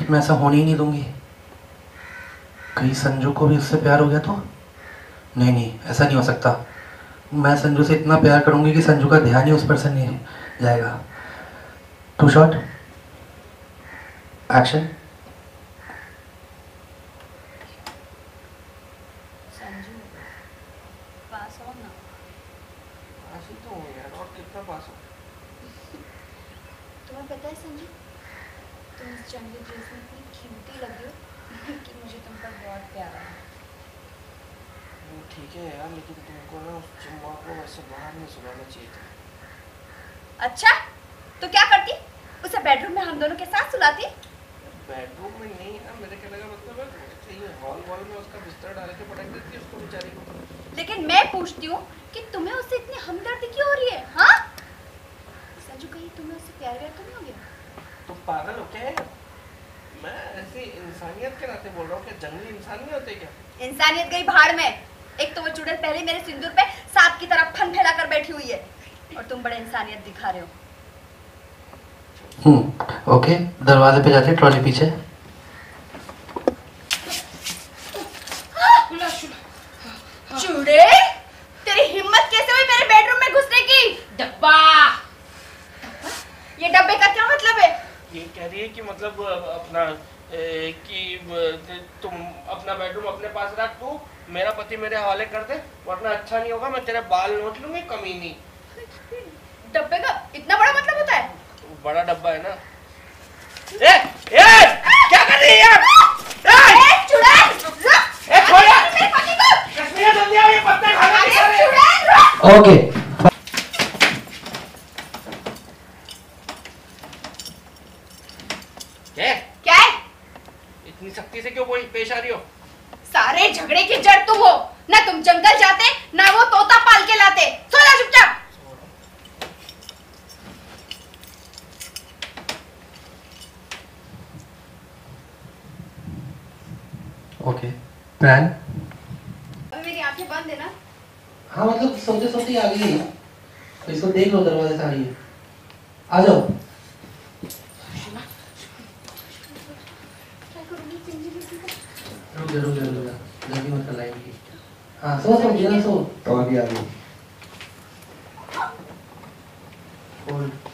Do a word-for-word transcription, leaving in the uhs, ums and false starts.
में ऐसा होने ही नहीं दूंगी। कहीं संजू को भी उससे प्यार हो गया तो? नहीं नहीं, ऐसा नहीं हो सकता। मैं संजू से इतना प्यार करूंगी कि संजू का ध्यान ही उस पर से नहीं जाएगा। Two shot action. Sanju pass हो ना। पास ही तो हूँ यार, और कितना पास हो। तुम्हें पता है संजू, तुम इस जंगली ड्रेस में इतनी क्यूटी लगी हो कि मुझे तुम पर बहुत प्यार आया। वो ठीक है यार, लेकिन तुमको ना उस चुम्मा को वैसे बाहर नहीं सुनाना चाहिए था। अच्छा तो क्या करती, उसे बेडरूम में हम दोनों के साथ सुलाती? बेडरूम में नहीं है, मेरे कहने का मतलब है चाहिए हॉल वॉल में उसका बिस्तर डाल के पटक देती है उसको बेचारी को। लेकिन मैं पूछती हूँ कि तुम्हें उससे इतनी हमदर्दी क्यों हो रही है? हाँ संजू, कहीं तुम्हें उससे प्यार व्यार तो नहीं हो गया? तुम पागल हो क्या यार? मैं ऐसी इंसानियत के नाते बोल रहा हूँ कि जंगली इंसान नहीं होते क्या? इंसानियत गई भाड़ में। एक तो वो चुड़ैल पहले मेरे सिंदूर पे सांप की तरह फन फैला कर बैठी हुई है, और तुम बड़े इंसानियत दिखा रहे हो। हम्म ओके, दरवाजे पे जाते, ट्रॉली पीछे। चुड़ैल, तेरी हिम्मत कैसे हुई मेरे बेडरूम में घुसने की? डब्बा, ये डब्बे का क्या मतलब है? ये कह रही है कि मतलब अपना ए, कि तुम अपना बेडरूम अपने पास रख, तू मेरा पति मेरे हवाले कर दे, वरना अच्छा नहीं होगा, मैं तेरे बाल नोच लूंगी कमीनी। डब्बे का इतना बड़ा मतलब होता है? बड़ा डब्बा है ना। ए, ए, क्या कर रही है यार? ए, चुड़ैल, रुक। ए, छोड़ यार। मेरे पति को। कश्मीर जल्दी आओ, ये पत्ते खाने अरे के सारे। चुड़ैल, रुक। ओके क्या? क्या है? इतनी सख्ती से क्यों कोई पेश आ रही हो? सारे झगड़े की जड़ तुम हो ना। तुम जंगल जाते ना वो तोता पाल के लाते। सो जा चुपचाप। Okay plan. अभी मेरी आंखें बंद है ना? हाँ मतलब सोते सोते आ गई है, तो इसको देख लो, दरवाजे से आ रही है। आ जाओ। रुक जा रुक जा रुक जा, जल्दी मत कर लाएंगे। हाँ सो सो बिना सो। तो अभी आ गई। होल्ड।